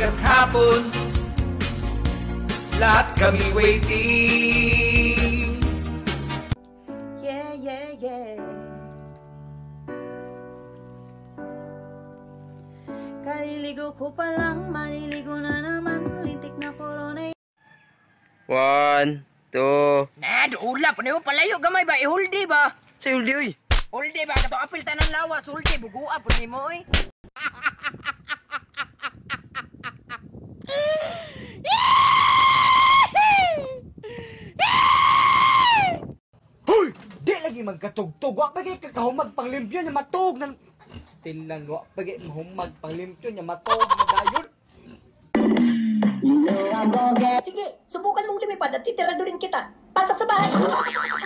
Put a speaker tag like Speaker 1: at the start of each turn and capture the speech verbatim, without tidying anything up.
Speaker 1: Umaga't hapon, lahat kami waiting.
Speaker 2: Yeah, yeah, yeah. Kaliligo ko pa lang, maliligo na naman, lintik na corona.
Speaker 3: One, two.
Speaker 4: Nah, doula pa mo palayo gamay ba? I-huldi ba?
Speaker 3: Sa Huldi, oy.
Speaker 4: Huldi ba? Kato apil tanan lawas, huldi, bugua po ni mo eh.
Speaker 5: Hoy! Di lagi magkatugtog. Wa pagi kakahumag panglimpyo niya matug ng... Still lang, wa pagi mahumag panglimpyo niya matug magayon.
Speaker 6: Sige, subukan mong lumipad at titira rin kita. Pasok sa bahay.